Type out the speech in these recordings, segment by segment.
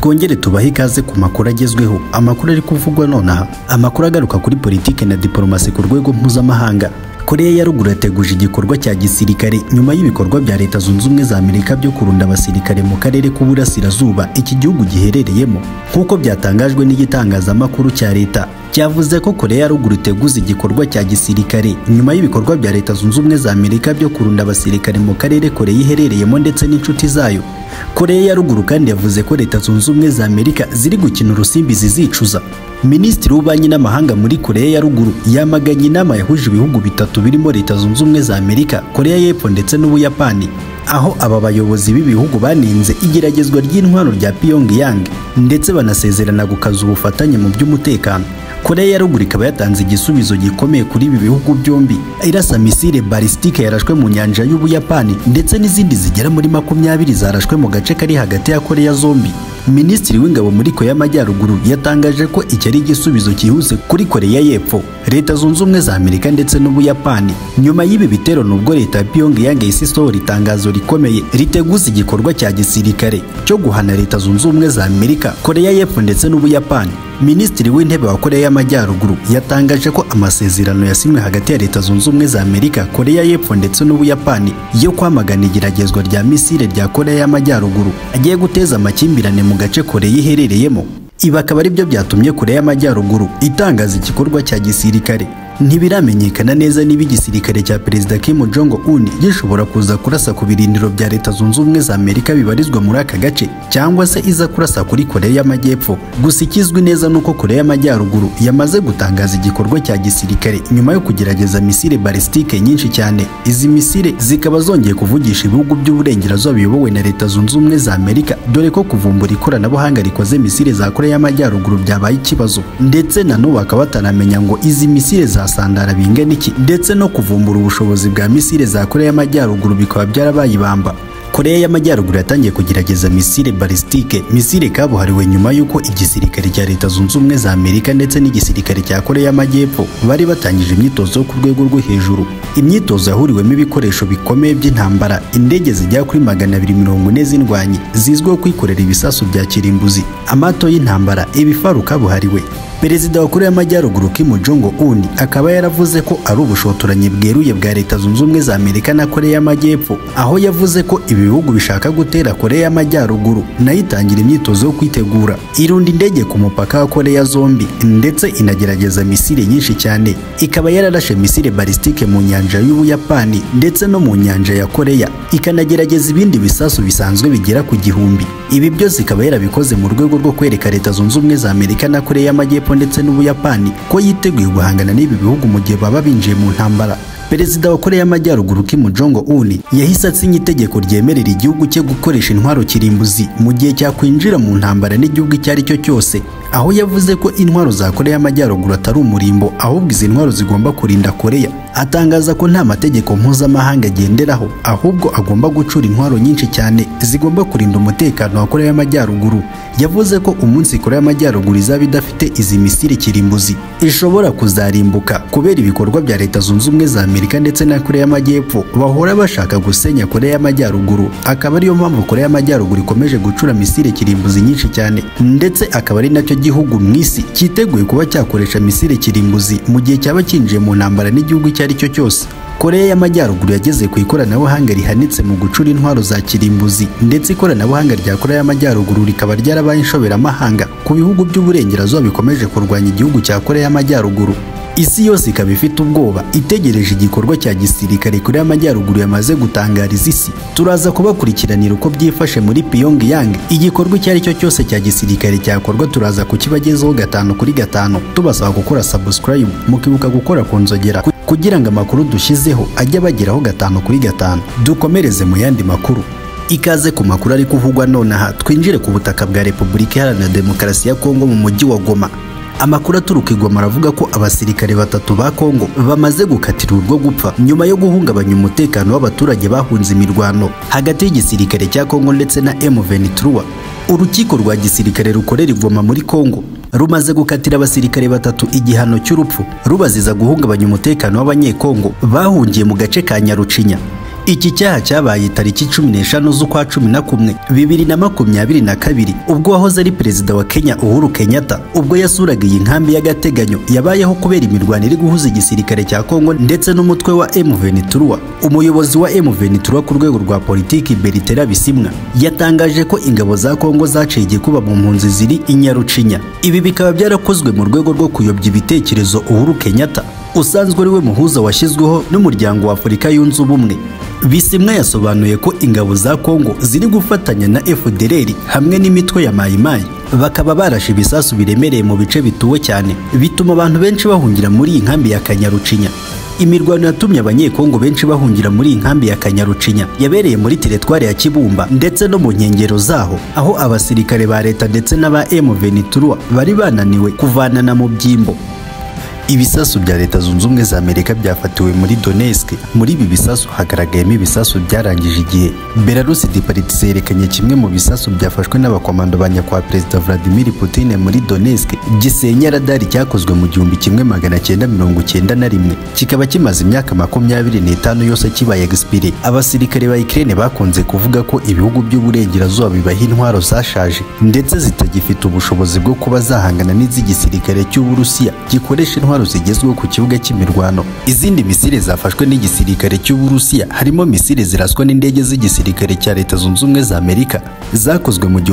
twongere tubahe ikaze ku makuru agezweho, amakuru ari kuvugwa nonaha, amakuru agaruka kuri politiki na diplomasi ku rwego mpuzamahanga. Korea ya Ruguru yateguje igikorwa cya gisirikare nyuma y'ibikorwa bya Leta Zunze Ubumwe za Amerika byo kurunda abasirikare mu karere k'uburasirazuba iki gihugu giherereyemo. Nk'uko byatangajwe n'igitangazamakuru cya leta, cyavuze ko Korea ya Ruguru iteguza igikorwa cya gisirikare nyuma y'ibikorwa bya Leta Zunze Ubumwe za Amerika byo kurunda abasirikare mu karere Korea iherereyemo ndetse n'inshuti zayo. Korea ya Ruguru kandi yavuze ko Leta Zunze Ubumwe za Amerika ziri gukina urusimbi zizicuza. Minisitiri w'Ububanyi n'Amahanga muri Korea ya Ruguru yamaganye inama yahuje ibihugu bitatu birimo Leta Zunze Ubumwe za Amerika, Korea y'Epfo ndetse n'Ubuyapani, aho aba bayobozi b'ibihugu baninze igeragezwa ry'intwaro rya Pyongyang ndetse banasezerana gukaza ubufatanye mu by'umutekano. Korea ya Ruguru ikaba yatanze igisubizo gikomeye kuri ibi bihugu byombi, irasa misile balistike yarashwe mu nyanja y'Ubuyapani ndetse n'izindi zigera muri 20 zarashwe mu gace kari hagati ya Korea zombi. Minisitiri w'ingabo muri Korea y'Amajyaruguru yatangaje ko iki ari igisubizo cyihuse kuri Korea y'Epfo, Leta Zunze Ubumwe za Amerika ndetse n'Ubuyapani. Nyuma y'ibi bitero nubwo leta ya Pyongyang isohora itangazo rikomeye riteguza igikorwa cya gisirikare cyo guhana Leta Zunze Ubumwe za Amerika, Korea y'Epfo ndetse n'Ubuyapani. Minisitiri w'intebe wa Korea y'Amajyaruguru yatangaje ko amasezerano yasinywe hagati ya Leta Zunze Ubumwe za Amerika, Korea y'Epfo ndetse n'Ubuyapani yo kwamagana igeragezwa rya misile rya Korea y'Amajyaruguru agiye guteza amakimbirane mu gace Korea iherereyemo. Ibi akaba ari byo byatumye Korea y'Amajyaruguru itangaza igikorwa cya gisirikare. Ntibiramenyekana neza niba igisirikare cya Perezida Kim Jong-un gishobora kuza kurasa ku birindiro bya Leta Zunze Ubumwe za Amerika bibarizwa muri aka gace cyangwa se iza kurasa kuri Korea y'Amajyepfo. Gusa ikizwi neza nuko Korea y'Amajyaruguru yamaze gutangaza igikorwa cya gisirikare nyuma yo kugerageza misile balistike nyinshi cyane. Izi misile zikaba zongeye kuvugisha ibihugu by'uburengerazuba biyobowe na Leta Zunze Ubumwe za Amerika, dore ko kuvumbura ikoranabuhanga rikoze misile za Korea y'Amajyaruguru byabaye ikibazo, ndetse na n'ubu bakaba bataramenya ngo izi misile sandara bingana iki, ndetse no kuvumbura ubushobozi bwa misile za Korea y'Amajyaruguru bikaba byarabaye ibamba. Korea y'Amajyaruguru yatangiye kugerageza misile balistike, misile kabuhariwe nyuma y'uko igisirikare cya Leta Zunze Ubumwe za Amerika ndetse n'igisirikare cya Korea y'Amajyepfo bari batangije imyitozo ku rwego rwo hejuru. Imyitozo yahuriwemo ibikoresho bikomeye by'intambara, indege zijya kuri 240 z'indwanyi zizwiho kwikorera ibisasu bya kirimbuzi, amato y'intambara, ibifaru kabuhariwe. Perezida wa Korea y'Amajyaruguru Kim Jong-un akaba yaravuze ko ari ubushotoranyi bweruye bwa Leta Zunze Ubumwe za Amerika na Korea y'Amajyepfo, aho yavuze ko ibi bihugu bishaka gutera Korea y'Amajyaruguru nayo itangira imyitozo yo kwitegura, irunda indege ku mupaka wa Korea zombi ndetse inagerageza misile nyinshi cyane. Ikaba yararashe misile balistike mu nyanja y'Ubuyapani ndetse no mu nyanja ya Korea, ikanagerageza ibindi bisasu bisanzwe bigera ku 1000. Ibi byose ikaba yarabikoze mu rwego rwo kwereka Leta Zunze Ubumwe za Amerika na Korea y'Amajyepfo ndetse n'Ubuyapani ko yiteguye guhangana n'ibi bihugu mu gihe baba binjiye mu ntambara. Perezida wa Korea y'Amajyaruguru Kim Jong-un yahise asinya itegeko ryemerera igihugu cye gukoresha intwaro kirimbuzi mu gihe cyakwinjira mu ntambara n'igihugu icyo ari cyo cyose, aho yavuze ko intwaro za Korea y'Amajyaruguru atari umurimbo, ahubwo izi ntwaro zigomba kurinda Korea. Atangaza ko nta mategeko mpuzamahanga agenderaho, ahubwo agomba gucura intwaro nyinshi cyane zigomba kurinda umutekano wa Korea y'Amajyaruguru. Yavuze ko umunsi Korea y'Amajyaruguru izaba idafite izi misile kirimbuzi ishobora kuzarimbuka kubera ibikorwa bya Leta Zunze Ubumwe za Amerika ndetse na Korea y'Amajyepfo bahora bashaka gusenya Korea y'Amajyaruguru. Akaba ariyo mpamvu Korea y'Amajyaruguru ikomeje gucura misile kirimbuzi nyinshi cyane, ndetse akaba ari nacyo gihugu mu isi cyiteguye kuba cyakoresha misile kirimbuzi mu gihe cyaba kinjiye mu ntambara n'igihugu icyo ari cyo cyose. Korea y'Amajyaruguru yageze ku ikoranabuhanga rihanitse mu gucura intwaro za kirimbuzi, ndetse ikoranabuhanga rya Korea y'Amajyaruguru rikaba ryarabaye inshoberamahanga ku bihugu by'uburengerazuba bikomeje kurwanya igihugu cya Korea y'Amajyaruguru. Isi yose ikaba ifite ubwoba itegereje igikorwa cya gisirikare Korea y'Amajyaruguru yamaze gutangariza isi. Turaza kubakurikiranira uko byifashe muri Pyongyang. Igikorwa icyo ari cyo cyose cya gisirikare cyakorwa turaza kukibagezaho 5 kuri 5, tubasaba gukora subscribe, mukibuka gukora ku nzogera kugira ngo amakuru dushyizeho ajye bageraho 5 kuri 5. Dukomereze mu yandi makuru. Ikaze ku makuru ari kuvugwa nonaha, twinjire ku butaka bwa Repubulika Iharanira Demokarasi ya Kongo mu mujyi wa Goma. Amakuru aturuka i Goma aravuga ko abasirikare 3 ba Kongo bamaze gukatirwa urwo gupfa nyuma yo guhungabanya umutekano w'abaturage bahunze imirwano hagati y'igisirikare cya Kongo ndetse na M23. Urukiko rwa gisirikare rukorera i Goma muri Kongo rumaze gukatira abasirikare 3 igihano cy'urupfu rubaziza guhungabanya umutekano w'abanyekongo bahungiye mu gace ka Nyarucinya. Iki cyaha cyabaye tariki 15 z'ukwa 11 2022 ubwo wahoze ari perezida wa Kenya Uhuru Kenyatta ubwo yasuraga iyi nkambi y'agateganyo yabayeho kubera imirwano iri guhuza igisirikare cya Kongo ndetse n'umutwe wa M23. Umuyobozi wa M23 ku rwego rwa politiki Bertera Bisimwa yatangaje ko ingabo za Kongo zaciye Igikuba mu mpunzi ziri Inyarucinya. Ibi bikaba byarakozwe mu rwego rwo kuyobya ibitekerezo Uhuru Kenyatta usanzwe ari we muhuza washyizweho n'umuryango wa Afurika yunze ubumwe. Bisimwa yasobanuye ko ingabo za Kongo ziri gufatanya na FDLR hamwe n'imitwe ya Mayimayi bakaba barashe ibisasu biremereye mu bice bituwe cyane bituma abantu benshi bahungira muri iyi nkambi ya Kanyarucinya. Imirwano yatumye abanyekongo benshi bahungira muri iyi nkambi ya Kanyarucinya yabereye muri teritwari ya Kibumba ndetse no mu nkengero zaho, aho abasirikare ba leta ndetse n'aba M23 bari bananiwe kuvanana mu byimbo. Ibisasu bya Leta Zunze Ubumwe za Amerika byafatiwe muri Donetsk. Muri ibi bisasu hagaragayemo ibisasu byarangije igihe. Belarus Departise yerekanye kimwe mu bisasu byafashwe n'abakomando ba nyakwa Perezida Vladimir Putin muri Donetsk gisenya radari cyakozwe mu 1991 kikaba kimaze imyaka 25 yose kibaye expire. Abasirikare ba Ukraine bakunze kuvuga ko ibihugu by'uburengerazuba bibaha intwaro zashaje ndetse zitagifite ubushobozi bwo kuba zahangana n'iz'igisirikare cy'Uburusiya gikoresha intwaro zigezweho ku kibuga cy'imirwano. Izindi misile zafashwe n'igisirikare cy'Uburusiya harimo misile ziraswa n'indege z'igisirikare cya Leta Zunze Ubumwe za Amerika zakozwe mu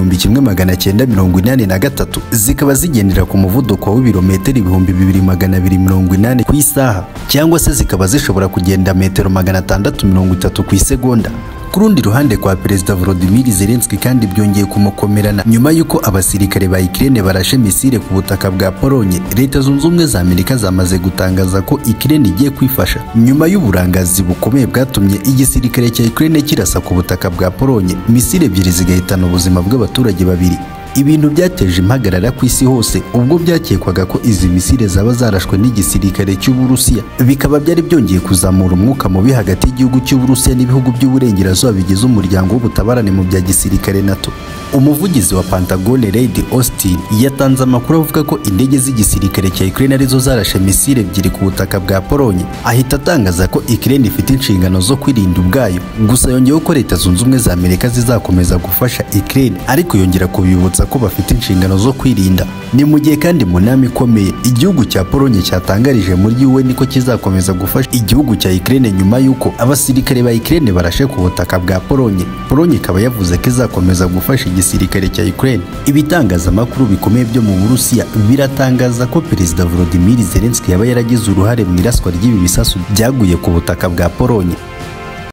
1983 zikaba zigendera ku muvuduko w'ibirometero 2280 ku isaha cyangwa se zikaba zishobora kugenda metero 630 ku isegonda. Ku rundi ruhande kwa Perezida Volodymyr Zelensky kandi byongeye kumukomerana nyuma yuko abasirikare ba Ukraine barashe misile ku butaka bwa Polonye. Leta Zunze Ubumwe za Amerika zamaze gutangaza ko Ukraine igiye kwifasha nyuma y'uburangazi bukomeye bwatumye igisirikare cya Ukraine kirasa ku butaka bwa Polonye misile ebyiri zigahitana ubuzima bw'abaturage babiri. Ibintu byateje impagarara ku isi hose ubwo byakekwaga ko izi misile zaba zarashwe n'igisirikare cy'Uburusiya, bikaba byari byongeye kuzamura umwuka mubi hagati y'igihugu cy'Uburusiya n'ibihugu by'uburengerazuba bigize umuryango w'ubutabarane mu bya gisirikare NATO. Umuvugizi wa Pentagon Lloyd Austin yatanze amakuru avuga ko indege z'igisirikare cya Ukraine arizo zarashe misile ebyiri ku butaka bwa Polonye. Ahita atangaza ko Ukraine ifite inshingano zo kwirinda ubwayo, gusa yongeyeho ko Leta Zunze Ubumwe za Amerika zizakomeza gufasha Ukraine, ariko yongera kubibutsa ko bafite inshingano zo kwirinda. Ni mu gihe kandi mu nama ikomeye igihugu cya Polonye cyatangarije muri UN ko kizakomeza gufasha igihugu cya Ukraine nyuma yuko abasirikare ba Ukraine barashe ku butaka bwa Polonye. Polonye ikaba yavuze ko izakomeza gufasha igisirikare cya Ukraine. Ibitangazamakuru bikomeye byo mu Burusiya biratangaza ko Perezida Volodymyr Zelensky yaba yaragize uruhare mu iraswa ry'ibi bisasu byaguye ku butaka bwa Polonye.